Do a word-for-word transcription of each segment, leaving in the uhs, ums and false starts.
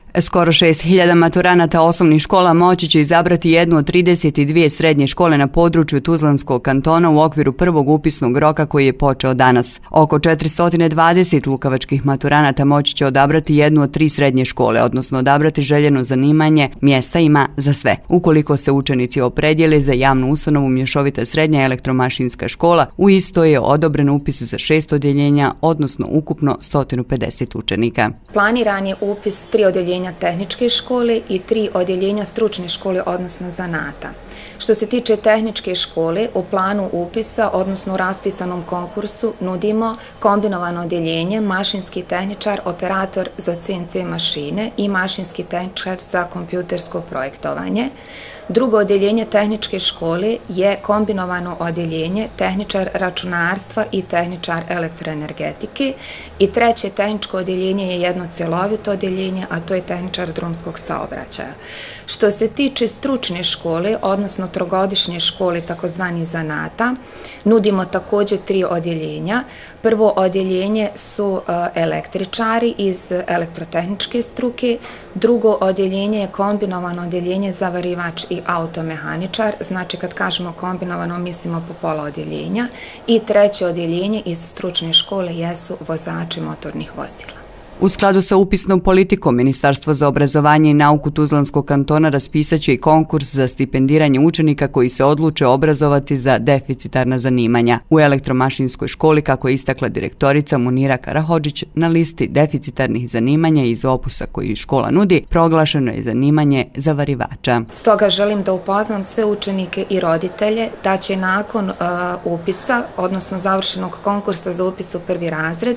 Skoro šest hiljada maturanata osnovnih škola moći će izabrati jednu od trideset dvije srednje škole na području Tuzlanskog kantona u okviru prvog upisnog roka koji je počeo danas. Oko četiristo dvadeset lukavačkih maturanata moći će odabrati jednu od tri srednje škole, odnosno odabrati željeno zanimanje. Mjesta ima za sve. Ukoliko se učenici opredijele za javnu ustanovu Mješovita srednja elektromašinska škola, u istoj je odobren upis za šest odjeljenja, odnosno ukupno sto pedeset učenika. Planiran je upis tri odjeljenja tehničke škole i tri odjeljenja stručne škole, odnosno zanata. Što se tiče tehničke škole, u planu upisa, odnosno u raspisanom konkursu, nudimo kombinovano odjeljenje mašinski tehničar, operator za C N C mašine i mašinski tehničar za kompjutersko projektovanje. Drugo odjeljenje tehničke škole je kombinovano odjeljenje tehničar računarstva i tehničar elektroenergetike i treće tehničko odjeljenje je jedno cjelovito odjeljenje, a to je tehničar drumskog saobraćaja. Što se tiče stručne škole, odnosno trogodišnje škole takozvani zanata, nudimo također tri odjeljenja. Prvo odjeljenje su električari iz elektrotehničke struke, drugo odjeljenje je kombinovano odjeljenje zavarivač i automehaničar, znači kad kažemo kombinovano mislimo po pola odjeljenja, i treće odjeljenje iz stručne škole jesu vozači motornih vozila. U skladu sa upisnom politikom, Ministarstvo za obrazovanje i nauku Tuzlanskog kantona raspisat će i konkurs za stipendiranje učenika koji se odluče obrazovati za deficitarna zanimanja. U elektromašinskoj školi, kako je istakla direktorica Munira Karahodžić, na listi deficitarnih zanimanja iz opusa koji škola nudi, proglašeno je zanimanje zavarivača. Stoga želim da upoznam sve učenike i roditelje da će nakon uh, upisa, odnosno završenog konkursa za upis u prvi razred,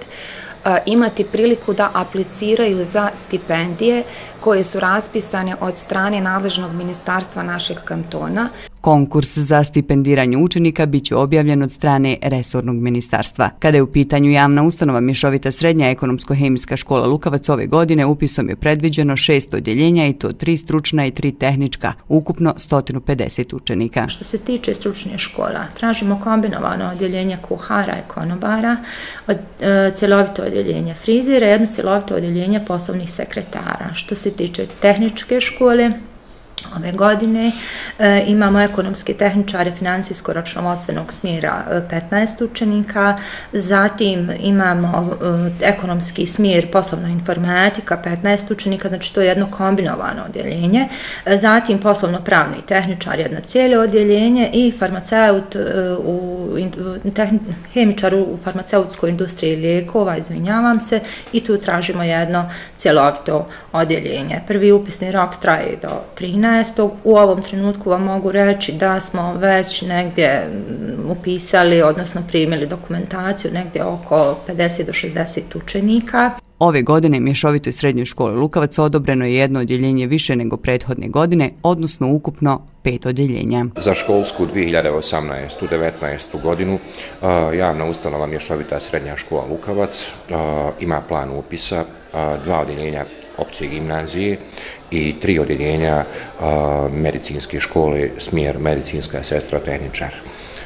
imati priliku da apliciraju za stipendije koje su raspisane od strane nadležnog ministarstva našeg kantona. Konkurs za stipendiranje učenika bit će objavljen od strane resornog ministarstva. Kada je u pitanju javna ustanova Mješovita srednja ekonomsko-hemijska škola Lukavac, ove godine upisom je predviđeno šest odjeljenja i to tri stručna i tri tehnička, ukupno sto pedeset učenika. Što se tiče stručne škola, tražimo kombinovano odjeljenje kuhara i konobara, od, e, cjelovito odjeljenje frizira i jedno cjelovito odjeljenje poslovnih sekretara. Što se tiče tehničke škole, ove godine e, imamo ekonomske tehničare financijsko-računovodstvenog smjera e, petnaest učenika, zatim imamo e, ekonomski smjer poslovna informatika petnaest učenika, znači to je jedno kombinovano odjeljenje, e, zatim poslovno-pravni tehničar jedno cijelo odjeljenje i farmaceut, e, u, tehni, hemičar u farmaceutskoj industriji lijekova, izvinjavam se, i tu tražimo jedno cjelovito odjeljenje. Prvi upisni rok traje do trinaestog U ovom trenutku vam mogu reći da smo već negdje upisali, odnosno primili dokumentaciju negdje oko pedeset do šezdeset učenika. Ove godine Mješovitoj srednjoj školi Lukavac odobreno je jedno odjeljenje više nego prethodne godine, odnosno ukupno pet odjeljenja. Za školsku dvije hiljade osamnaestu devetnaestu godinu javna ustanova Mješovita srednja škola Lukavac ima plan upisa dva odjeljenja opcije gimnazije i tri odjeljenja medicinske škole, smjer medicinska sestra tehničar.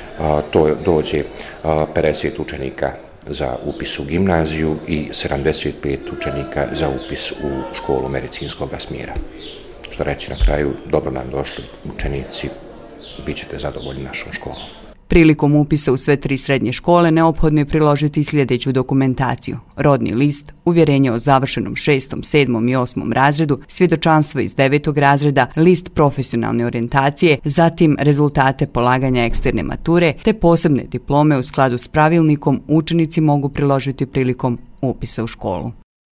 To dođe pedeset učenika za upis u gimnaziju i sedamdeset pet učenika za upis u školu medicinskog smjera. Što reći na kraju, dobro nam došli učenici, bit ćete zadovoljni našom školom. Prilikom upisa u sve tri srednje škole neophodno je priložiti sljedeću dokumentaciju: rodni list, uvjerenje o završenom šestom, sedmom i osmom razredu, svjedočanstvo iz devetog razreda, list profesionalne orijentacije, zatim rezultate polaganja eksterne mature te posebne diplome u skladu s pravilnikom učenici mogu priložiti prilikom upisa u školu.